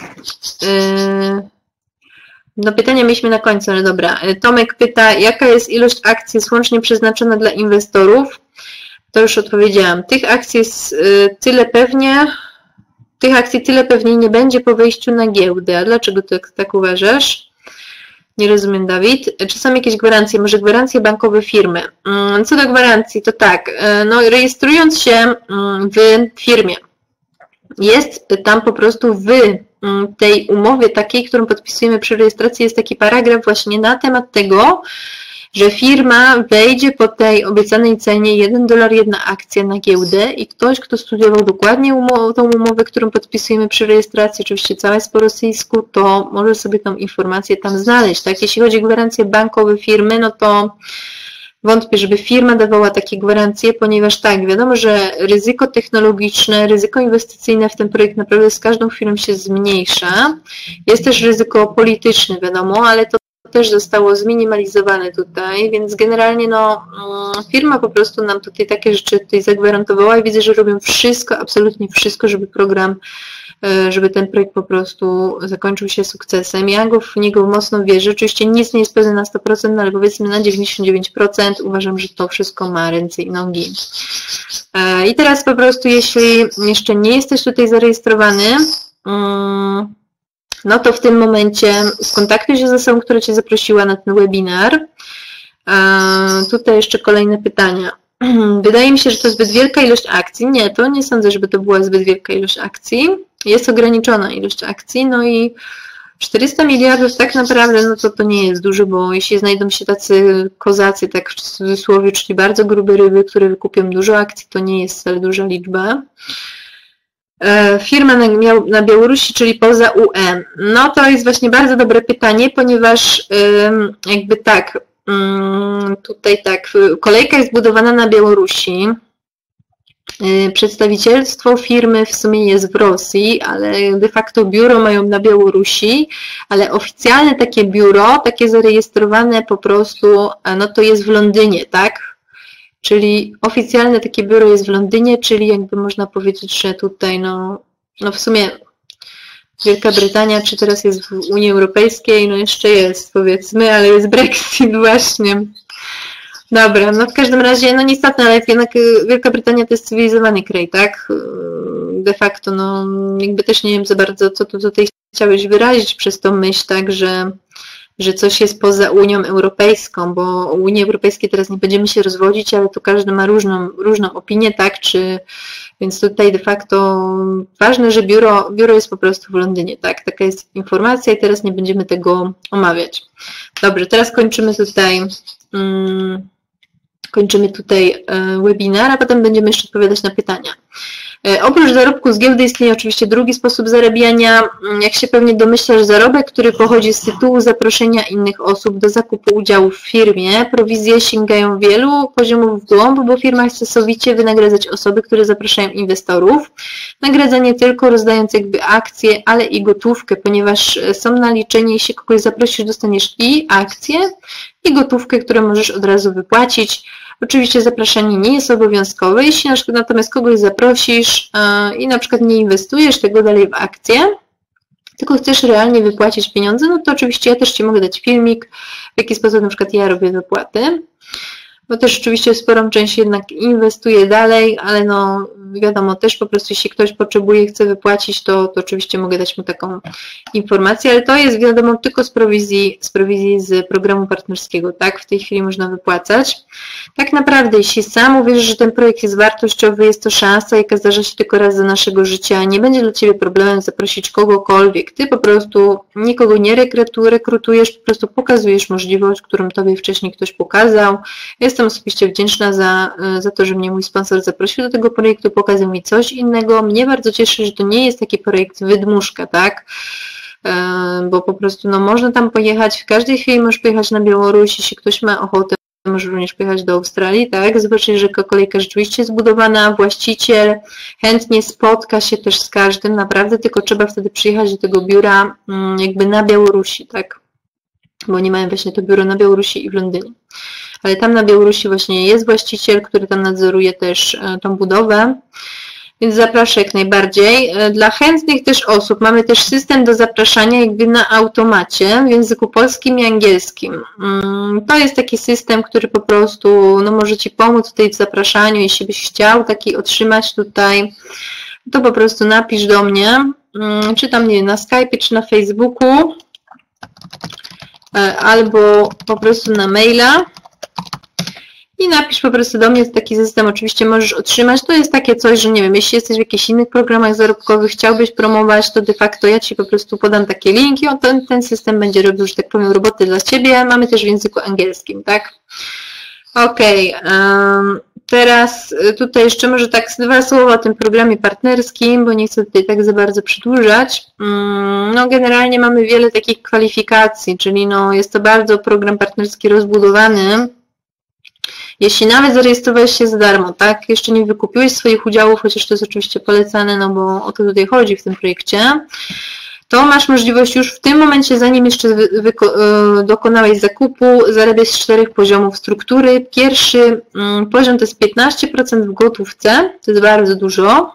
No pytania mieliśmy na końcu, ale dobra. Tomek pyta, jaka jest ilość akcji łącznie przeznaczona dla inwestorów? To już odpowiedziałam. Tych akcji jest tyle pewnie, tych akcji tyle pewnie nie będzie po wejściu na giełdę. A dlaczego tak, tak uważasz? Nie rozumiem, Dawid. Czy są jakieś gwarancje? Może gwarancje bankowe firmy? Co do gwarancji, to tak. No, rejestrując się w firmie, jest tam po prostu w tej umowie takiej, którą podpisujemy przy rejestracji, jest taki paragraf właśnie na temat tego, że firma wejdzie po tej obiecanej cenie jeden dolar jedna akcja na giełdę i ktoś, kto studiował dokładnie umowę, tą umowę, którą podpisujemy przy rejestracji, oczywiście całe jest po rosyjsku, to może sobie tą informację tam znaleźć. Tak? Jeśli chodzi o gwarancje bankowe firmy, no to wątpię, żeby firma dawała takie gwarancje, ponieważ tak, wiadomo, że ryzyko technologiczne, ryzyko inwestycyjne w ten projekt naprawdę z każdą chwilą się zmniejsza. Jest też ryzyko polityczne, wiadomo, ale to też zostało zminimalizowane tutaj, więc generalnie no, firma po prostu nam tutaj takie rzeczy tutaj zagwarantowała i widzę, że robią wszystko, absolutnie wszystko, żeby program, żeby ten projekt po prostu zakończył się sukcesem. Ja go w niego mocno wierzę, oczywiście nic nie jest pewne na sto procent, ale powiedzmy na dziewięćdziesiąt dziewięć procent uważam, że to wszystko ma ręce i nogi. I teraz po prostu, jeśli jeszcze nie jesteś tutaj zarejestrowany, no to w tym momencie skontaktuj się z osobą, która Cię zaprosiła na ten webinar. Tutaj jeszcze kolejne pytania. Wydaje mi się, że to zbyt wielka ilość akcji. Nie, to nie sądzę, żeby to była zbyt wielka ilość akcji. Jest ograniczona ilość akcji, no i czterysta miliardów tak naprawdę, no to to nie jest dużo, bo jeśli znajdą się tacy kozacy, tak w cudzysłowie, czyli bardzo grube ryby, które wykupią dużo akcji, to nie jest wcale duża liczba. Firma na Białorusi, czyli poza U E. No to jest właśnie bardzo dobre pytanie, ponieważ jakby tak, tutaj tak, kolejka jest budowana na Białorusi. Przedstawicielstwo firmy w sumie jest w Rosji, ale de facto biuro mają na Białorusi, ale oficjalne takie biuro, takie zarejestrowane po prostu, no to jest w Londynie, tak? Czyli oficjalne takie biuro jest w Londynie, czyli jakby można powiedzieć, że tutaj no, no w sumie Wielka Brytania, czy teraz jest w Unii Europejskiej, no jeszcze jest powiedzmy, ale jest Brexit właśnie. Dobra, no w każdym razie, no niestety, ale jednak Wielka Brytania to jest cywilizowany kraj, tak? De facto, no jakby też nie wiem za bardzo, co tu tutaj chciałeś wyrazić przez tą myśl, tak, że że coś jest poza Unią Europejską, bo o Unii Europejskiej teraz nie będziemy się rozwodzić, ale to każdy ma różną, różną opinię, tak, czy, więc tutaj de facto ważne, że biuro, biuro jest po prostu w Londynie, tak, taka jest informacja i teraz nie będziemy tego omawiać. Dobrze, teraz kończymy tutaj, um, kończymy tutaj webinar, a potem będziemy jeszcze odpowiadać na pytania. Oprócz zarobku z giełdy istnieje oczywiście drugi sposób zarabiania. Jak się pewnie domyślasz, zarobek, który pochodzi z tytułu zaproszenia innych osób do zakupu udziałów w firmie. Prowizje sięgają wielu poziomów w głąb, bo firma chce sowicie wynagradzać osoby, które zapraszają inwestorów. Nagradza nie tylko rozdając jakby akcje, ale i gotówkę, ponieważ są naliczeni, jeśli kogoś zaprosisz, dostaniesz i akcje, i gotówkę, którą możesz od razu wypłacić. Oczywiście zapraszanie nie jest obowiązkowe, jeśli na przykład natomiast kogoś zaprosisz yy, i na przykład nie inwestujesz tego dalej w akcje, tylko chcesz realnie wypłacić pieniądze, no to oczywiście ja też Ci mogę dać filmik, w jaki sposób na przykład ja robię wypłaty, bo też oczywiście sporą część jednak inwestuję dalej, ale no wiadomo, też po prostu jeśli ktoś potrzebuje, chce wypłacić, to, to oczywiście mogę dać mu taką informację, ale to jest wiadomo tylko z prowizji, z prowizji z programu partnerskiego, tak? W tej chwili można wypłacać. Tak naprawdę, jeśli sam uwierzysz, że ten projekt jest wartościowy, jest to szansa, jaka zdarza się tylko raz za naszego życia, nie będzie dla Ciebie problemem zaprosić kogokolwiek. Ty po prostu nikogo nie rekrutujesz, po prostu pokazujesz możliwość, którą Tobie wcześniej ktoś pokazał. Jestem osobiście wdzięczna za, za to, że mnie mój sponsor zaprosił do tego projektu, pokazał mi coś innego. Mnie bardzo cieszy, że to nie jest taki projekt wydmuszka, tak? Bo po prostu no, można tam pojechać, w każdej chwili możesz pojechać na Białoruś, jeśli ktoś ma ochotę, może również pojechać do Australii, tak? Zobaczyć, że kolejka rzeczywiście jest zbudowana, właściciel chętnie spotka się też z każdym, naprawdę, tylko trzeba wtedy przyjechać do tego biura jakby na Białorusi, tak? Bo oni mają właśnie to biuro na Białorusi i w Londynie. Ale tam na Białorusi właśnie jest właściciel, który tam nadzoruje też tą budowę, więc zapraszam jak najbardziej. Dla chętnych też osób mamy też system do zapraszania jakby na automacie w języku polskim i angielskim. To jest taki system, który po prostu no, może Ci pomóc tutaj w zapraszaniu. Jeśli byś chciał taki otrzymać tutaj, to po prostu napisz do mnie, czy tam nie wiem, na Skype, czy na Facebooku, albo po prostu na maila. I napisz po prostu do mnie, taki system oczywiście możesz otrzymać. To jest takie coś, że nie wiem, jeśli jesteś w jakichś innych programach zarobkowych, chciałbyś promować, to de facto ja Ci po prostu podam takie linki, on ten, ten system będzie robił, że tak powiem, roboty dla Ciebie. Mamy też w języku angielskim, tak? Okej, okay. um, teraz tutaj jeszcze może tak dwa słowa o tym programie partnerskim, bo nie chcę tutaj tak za bardzo przedłużać. Um, no generalnie mamy wiele takich kwalifikacji, czyli no jest to bardzo program partnerski rozbudowany. Jeśli nawet zarejestrowałeś się za darmo, tak, jeszcze nie wykupiłeś swoich udziałów, chociaż to jest oczywiście polecane, no bo o to tutaj chodzi w tym projekcie, to masz możliwość już w tym momencie, zanim jeszcze dokonałeś zakupu, zarabiać z czterech poziomów struktury. Pierwszy poziom to jest piętnaście procent w gotówce, to jest bardzo dużo,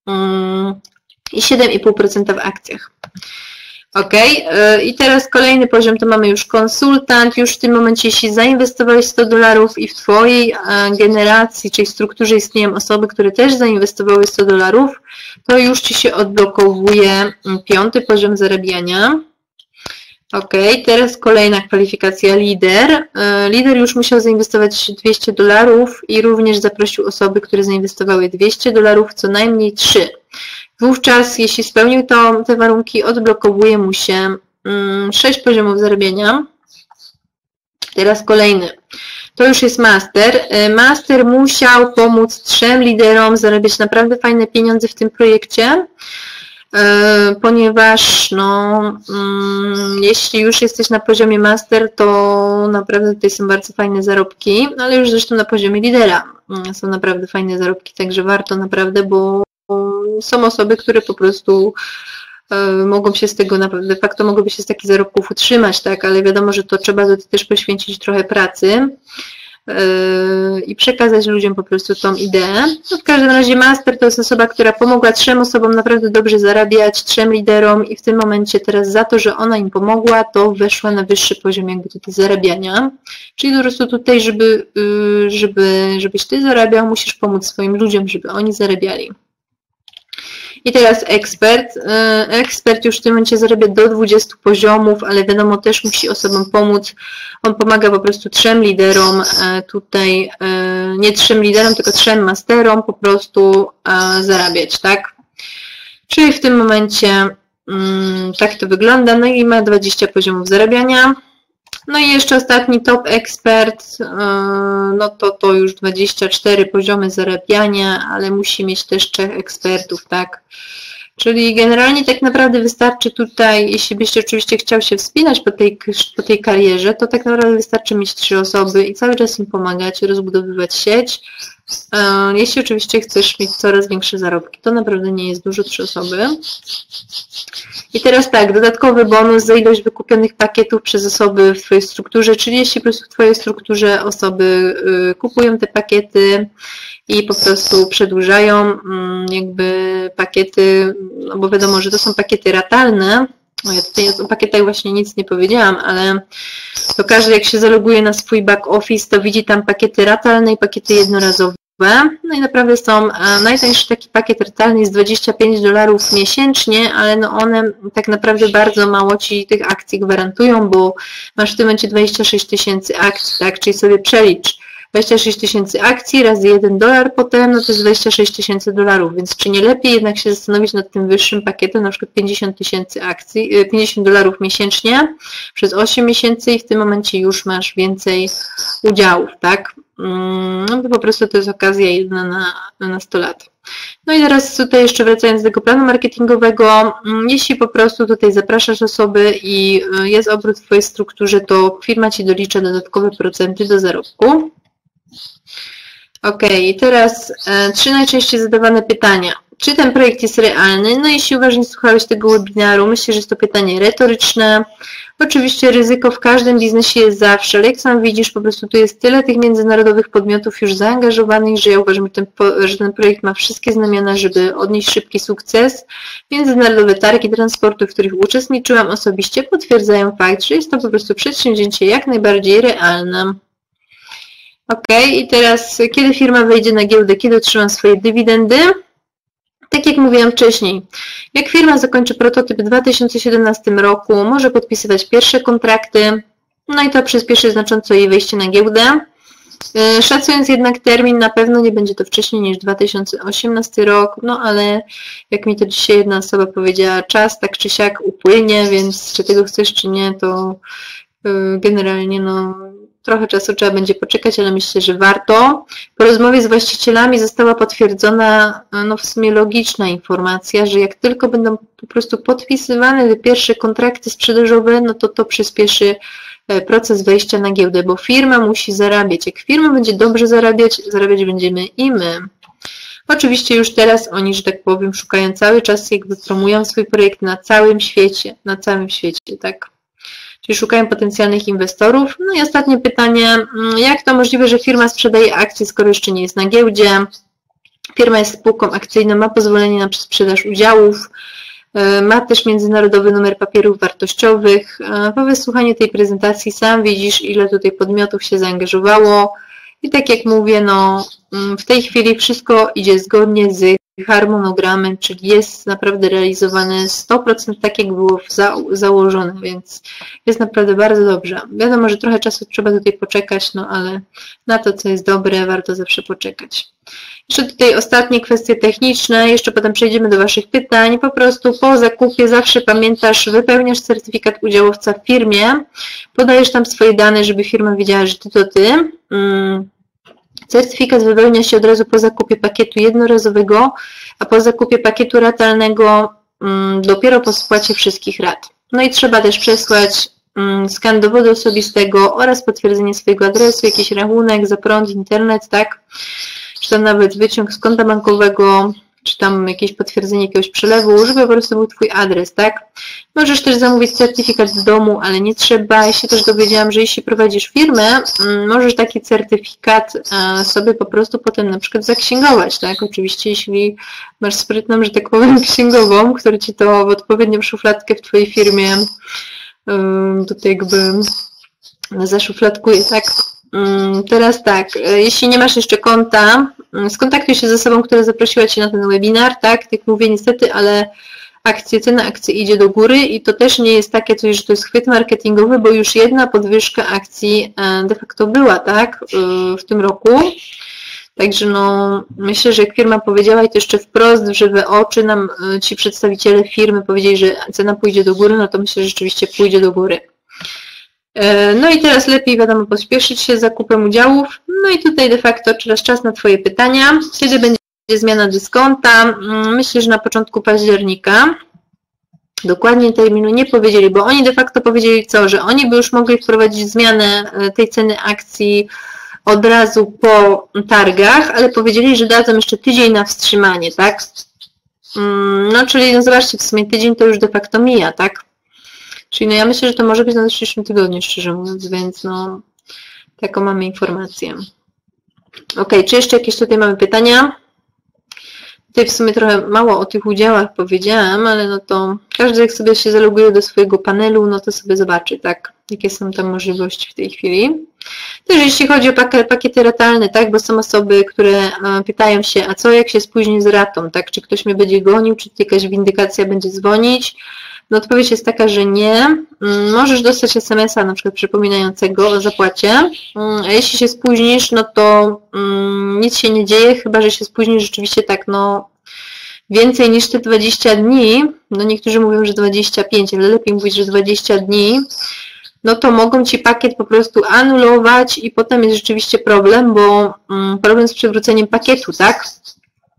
i siedem i pół procent w akcjach. Ok, i teraz kolejny poziom to mamy już konsultant, już w tym momencie jeśli zainwestowałeś sto dolarów i w Twojej generacji, czyli strukturze istnieją osoby, które też zainwestowały sto dolarów, to już Ci się odblokowuje piąty poziom zarabiania. Ok, teraz kolejna kwalifikacja lider. Lider już musiał zainwestować dwieście dolarów i również zaprosił osoby, które zainwestowały dwieście dolarów, co najmniej trzy. Wówczas, jeśli spełnił to, te warunki, odblokowuje mu się sześć poziomów zarabiania. Teraz kolejny. To już jest master. Master musiał pomóc trzem liderom zarabiać naprawdę fajne pieniądze w tym projekcie, ponieważ no, jeśli już jesteś na poziomie master, to naprawdę tutaj są bardzo fajne zarobki, ale już zresztą na poziomie lidera są naprawdę fajne zarobki, także warto naprawdę, bo są osoby, które po prostu mogą się z tego, de facto mogłyby się z takich zarobków utrzymać, tak, ale wiadomo, że to trzeba też poświęcić trochę pracy i przekazać ludziom po prostu tą ideę. No w każdym razie master to jest osoba, która pomogła trzem osobom naprawdę dobrze zarabiać, trzem liderom i w tym momencie teraz za to, że ona im pomogła, to weszła na wyższy poziom jakby tutaj zarabiania. Czyli po prostu tutaj, żeby, żeby, żebyś Ty zarabiał, musisz pomóc swoim ludziom, żeby oni zarabiali. I teraz ekspert. Ekspert już w tym momencie zarabia do dwudziestu poziomów, ale wiadomo, też musi osobom pomóc. On pomaga po prostu trzem liderom, tutaj nie trzem liderom, tylko trzem masterom po prostu zarabiać, tak? Czyli w tym momencie tak to wygląda. No i ma dwadzieścia poziomów zarabiania. No i jeszcze ostatni top ekspert, no to to już dwadzieścia cztery poziomy zarabiania, ale musi mieć też trzech ekspertów, tak? Czyli generalnie tak naprawdę wystarczy tutaj, jeśli byś oczywiście chciał się wspinać po tej, po tej karierze, to tak naprawdę wystarczy mieć trzy osoby i cały czas im pomagać, rozbudowywać sieć. Jeśli oczywiście chcesz mieć coraz większe zarobki, to naprawdę nie jest dużo, trzy osoby. I teraz tak, dodatkowy bonus za ilość wykupionych pakietów przez osoby w Twojej strukturze, czyli jeśli po prostu w Twojej strukturze osoby kupują te pakiety i po prostu przedłużają jakby pakiety, no bo wiadomo, że to są pakiety ratalne. No ja tutaj o pakietach właśnie nic nie powiedziałam, ale to każdy jak się zaloguje na swój back office, to widzi tam pakiety ratalne i pakiety jednorazowe. No i naprawdę są, najtańszy taki pakiet ratalny jest dwadzieścia pięć dolarów miesięcznie, ale no one tak naprawdę bardzo mało Ci tych akcji gwarantują, bo masz w tym momencie dwadzieścia sześć tysięcy akcji, tak, czyli sobie przelicz dwadzieścia sześć tysięcy akcji razy jeden dolar potem, no to jest dwadzieścia sześć tysięcy dolarów, więc czy nie lepiej jednak się zastanowić nad tym wyższym pakietem, na przykład pięćdziesiąt tysięcy akcji, pięćdziesiąt dolarów miesięcznie przez osiem miesięcy i w tym momencie już masz więcej udziałów, tak? No to po prostu to jest okazja jedna na, na sto lat. No i teraz tutaj jeszcze wracając do tego planu marketingowego, jeśli po prostu tutaj zapraszasz osoby i jest obrót w Twojej strukturze, to firma Ci dolicza dodatkowe procenty do zarobku. Ok, i teraz e, trzy najczęściej zadawane pytania. Czy ten projekt jest realny? No jeśli uważnie słuchałeś tego webinaru, myślę, że jest to pytanie retoryczne. Oczywiście ryzyko w każdym biznesie jest zawsze, ale jak sam widzisz, po prostu tu jest tyle tych międzynarodowych podmiotów już zaangażowanych, że ja uważam, że ten, że ten projekt ma wszystkie znamiona, żeby odnieść szybki sukces. Międzynarodowe targi transportu, w których uczestniczyłam osobiście, potwierdzają fakt, że jest to po prostu przedsięwzięcie jak najbardziej realne. Ok, i teraz kiedy firma wejdzie na giełdę, kiedy otrzyma swoje dywidendy? Tak jak mówiłam wcześniej, jak firma zakończy prototyp w dwa tysiące siedemnastym roku, może podpisywać pierwsze kontrakty, no i to przyspieszy znacząco jej wejście na giełdę. Szacując jednak termin, na pewno nie będzie to wcześniej niż dwa tysiące osiemnasty rok, no ale jak mi to dzisiaj jedna osoba powiedziała, czas tak czy siak upłynie, więc czy tego chcesz czy nie, to generalnie no trochę czasu trzeba będzie poczekać, ale myślę, że warto. Po rozmowie z właścicielami została potwierdzona no w sumie logiczna informacja, że jak tylko będą po prostu podpisywane te pierwsze kontrakty sprzedażowe, no to to przyspieszy proces wejścia na giełdę, bo firma musi zarabiać. Jak firma będzie dobrze zarabiać, zarabiać będziemy i my. Oczywiście już teraz oni, że tak powiem, szukają cały czas, jakby promują swój projekt na całym świecie, na całym świecie, tak? Czyli szukają potencjalnych inwestorów. No i ostatnie pytanie, jak to możliwe, że firma sprzedaje akcje, skoro jeszcze nie jest na giełdzie? Firma jest spółką akcyjną, ma pozwolenie na sprzedaż udziałów, ma też międzynarodowy numer papierów wartościowych. Po wysłuchaniu tej prezentacji sam widzisz, ile tutaj podmiotów się zaangażowało. I tak jak mówię, no w tej chwili wszystko idzie zgodnie z harmonogramem, czyli jest naprawdę realizowane sto procent tak, jak było za, założone, więc jest naprawdę bardzo dobrze. Wiadomo, że trochę czasu trzeba tutaj poczekać, no ale na to, co jest dobre, warto zawsze poczekać. Jeszcze tutaj ostatnie kwestie techniczne, jeszcze potem przejdziemy do Waszych pytań. Po prostu po zakupie zawsze pamiętasz, wypełniasz certyfikat udziałowca w firmie, podajesz tam swoje dane, żeby firma wiedziała, że Ty to Ty. Hmm. Certyfikat wypełnia się od razu po zakupie pakietu jednorazowego, a po zakupie pakietu ratalnego um, dopiero po spłacie wszystkich rat. No i trzeba też przesłać um, skan dowodu osobistego oraz potwierdzenie swojego adresu, jakiś rachunek za prąd, internet, tak? Czy tam nawet wyciąg z konta bankowego, czy tam jakieś potwierdzenie jakiegoś przelewu, żeby po prostu był Twój adres, tak? Możesz też zamówić certyfikat z domu, ale nie trzeba. Ja się też dowiedziałam, że jeśli prowadzisz firmę, możesz taki certyfikat sobie po prostu potem na przykład zaksięgować, tak? Oczywiście jeśli masz sprytną, że tak powiem, księgową, która Ci to w odpowiednią szufladkę w Twojej firmie tutaj jakby zaszufladkuje, tak? Teraz tak, jeśli nie masz jeszcze konta, skontaktuj się z osobą, która zaprosiła Cię na ten webinar, tak? Tak mówię niestety, ale akcje, cena akcji idzie do góry i to też nie jest takie coś, że to jest chwyt marketingowy, bo już jedna podwyżka akcji de facto była, tak? W tym roku. Także no, myślę, że jak firma powiedziała i to jeszcze wprost, że we oczy nam ci przedstawiciele firmy powiedzieli, że cena pójdzie do góry, no to myślę, że rzeczywiście pójdzie do góry. No i teraz lepiej, wiadomo, pospieszyć się z zakupem udziałów. No i tutaj de facto teraz czas na Twoje pytania. Kiedy będzie zmiana dyskonta? Myślę, że na początku października. Dokładnie terminu nie powiedzieli, bo oni de facto powiedzieli co? Że oni by już mogli wprowadzić zmianę tej ceny akcji od razu po targach, ale powiedzieli, że dadzą jeszcze tydzień na wstrzymanie, tak? No czyli no zobaczcie, w sumie tydzień to już de facto mija, tak? Czyli no ja myślę, że to może być na przyszłym tygodniu, szczerze mówiąc, więc no taką mamy informację. Ok, czy jeszcze jakieś tutaj mamy pytania? Tutaj w sumie trochę mało o tych udziałach powiedziałam, ale no to każdy jak sobie się zaloguje do swojego panelu, no to sobie zobaczy, tak, jakie są tam możliwości w tej chwili. Też jeśli chodzi o pakiety ratalne, tak, bo są osoby, które pytają się, a co jak się spóźni z ratą, tak, czy ktoś mnie będzie gonił, czy jakaś windykacja będzie dzwonić. No odpowiedź jest taka, że nie. Możesz dostać es em es a na przykład przypominającego o zapłacie, a jeśli się spóźnisz, no to nic się nie dzieje, chyba że się spóźnisz rzeczywiście tak, no więcej niż te dwadzieścia dni, no niektórzy mówią, że dwadzieścia pięć, ale lepiej mówić, że dwadzieścia dni, no to mogą Ci pakiet po prostu anulować i potem jest rzeczywiście problem, bo problem z przywróceniem pakietu, tak?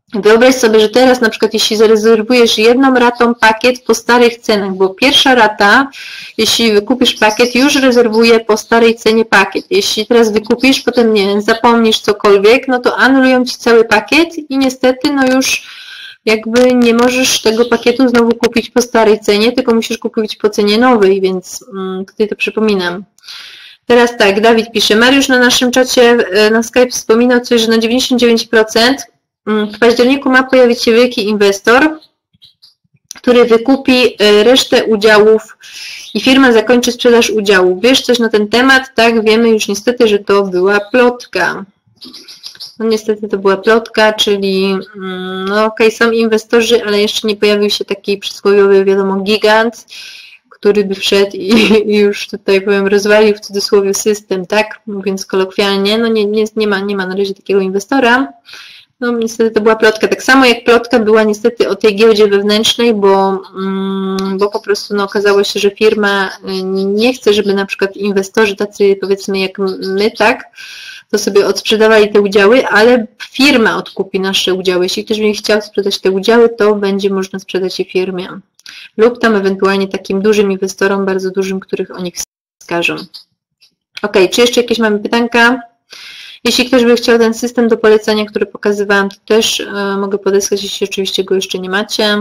Wyobraź sobie, że teraz na przykład jeśli zarezerwujesz jedną ratą pakiet po starych cenach, bo pierwsza rata, jeśli wykupisz pakiet, już rezerwuje po starej cenie pakiet. Jeśli teraz wykupisz, potem nie zapomnisz cokolwiek, no to anulują Ci cały pakiet i niestety no już jakby nie możesz tego pakietu znowu kupić po starej cenie, tylko musisz kupić po cenie nowej, więc mm, tutaj to przypominam. Teraz tak, Dawid pisze, Mariusz na naszym czacie na Skype wspominał coś, że na dziewięćdziesiąt dziewięć procent w październiku ma pojawić się wielki inwestor, który wykupi resztę udziałów i firma zakończy sprzedaż udziałów. Wiesz coś na ten temat? Tak, wiemy już niestety, że to była plotka. No niestety to była plotka, czyli no okej, okay, są inwestorzy, ale jeszcze nie pojawił się taki przysłowiowy, wiadomo, gigant, który by wszedł i, i już tutaj powiem rozwalił w cudzysłowie system, tak? Mówiąc kolokwialnie, no nie, nie, nie, ma, nie ma na razie takiego inwestora. No niestety to była plotka. Tak samo jak plotka była niestety o tej giełdzie wewnętrznej, bo, bo po prostu no, okazało się, że firma nie chce, żeby na przykład inwestorzy tacy powiedzmy jak my, tak, to sobie odsprzedawali te udziały, ale firma odkupi nasze udziały. Jeśli ktoś będzie chciał sprzedać te udziały, to będzie można sprzedać je firmie. Lub tam ewentualnie takim dużym inwestorom, bardzo dużym, których o nich wskażą. Ok, czy jeszcze jakieś mamy pytanka? Jeśli ktoś by chciał ten system do polecenia, który pokazywałam, to też y, mogę podesłać, jeśli oczywiście go jeszcze nie macie.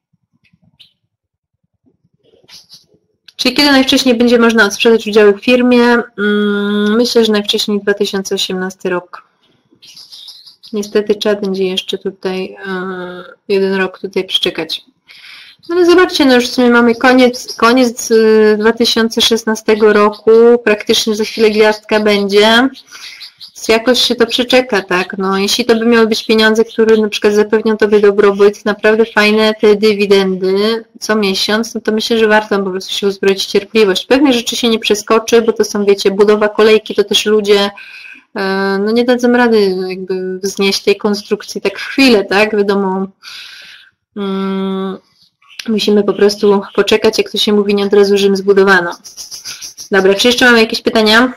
Czyli kiedy najwcześniej będzie można odsprzedać udziały w firmie? Myślę, że najwcześniej dwa tysiące osiemnasty rok. Niestety trzeba będzie jeszcze tutaj jeden rok tutaj przeczekać. No ale zobaczcie, no już w sumie mamy koniec, koniec dwa tysiące szesnastego roku, praktycznie za chwilę gwiazdka będzie. Jakoś się to przeczeka, tak? No, jeśli to by miały być pieniądze, które na przykład zapewnią Tobie dobrobyt, naprawdę fajne te dywidendy co miesiąc, no to myślę, że warto po prostu się uzbroić w cierpliwość. Pewne rzeczy się nie przeskoczy, bo to są, wiecie, budowa kolejki, to też ludzie no nie dadzą rady jakby wznieść tej konstrukcji tak w chwilę, tak? Wiadomo, um, musimy po prostu poczekać, jak to się mówi, nie od razu Rzym zbudowano. Dobra, czy jeszcze mamy jakieś pytania?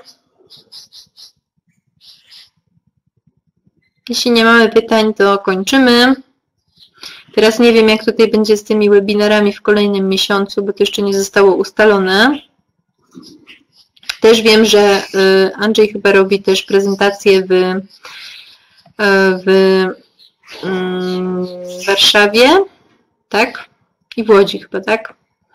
Jeśli nie mamy pytań, to kończymy. Teraz nie wiem, jak tutaj będzie z tymi webinarami w kolejnym miesiącu, bo to jeszcze nie zostało ustalone. Też wiem, że Andrzej chyba robi też prezentację w, w Warszawie, tak? I w Łodzi chyba, tak?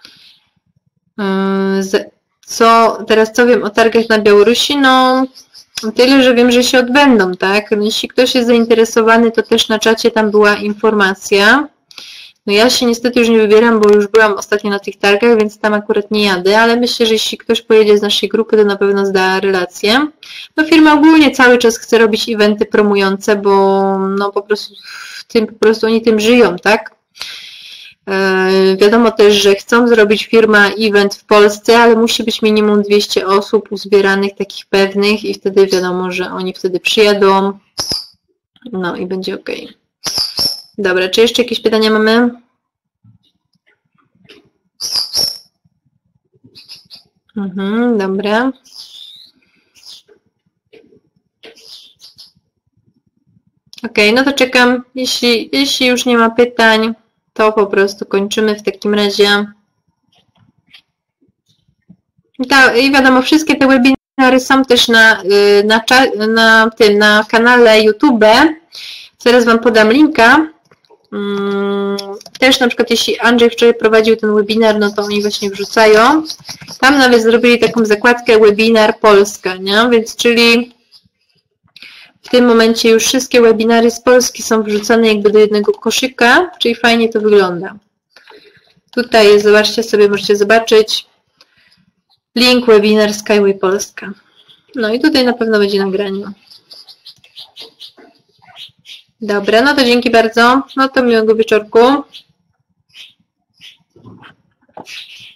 Co, teraz co wiem o targach na Białorusi? No tyle, że wiem, że się odbędą, tak? Jeśli ktoś jest zainteresowany, to też na czacie tam była informacja. No ja się niestety już nie wybieram, bo już byłam ostatnio na tych targach, więc tam akurat nie jadę, ale myślę, że jeśli ktoś pojedzie z naszej grupy, to na pewno zda relację. No firma ogólnie cały czas chce robić eventy promujące, bo no po prostu w tym, po prostu oni tym żyją, tak? Yy, wiadomo też, że chcą zrobić firma event w Polsce, ale musi być minimum dwieście osób uzbieranych, takich pewnych i wtedy wiadomo, że oni wtedy przyjadą, no i będzie ok. Dobra, czy jeszcze jakieś pytania mamy? Mhm, dobra. Ok, no to czekam. Jeśli, jeśli już nie ma pytań, to po prostu kończymy w takim razie. I wiadomo, wszystkie te webinary są też na, na, na, tym, na kanale YouTube. Zaraz Wam podam linka. Też na przykład jeśli Andrzej wczoraj prowadził ten webinar, no to oni właśnie wrzucają. Tam nawet zrobili taką zakładkę webinar Polska, nie? Więc czyli w tym momencie już wszystkie webinary z Polski są wrzucone jakby do jednego koszyka, czyli fajnie to wygląda. Tutaj zobaczcie sobie, możecie zobaczyć link webinar Skyway Polska. No i tutaj na pewno będzie nagranie. Dobra, no to dzięki bardzo. No to miłego wieczorku.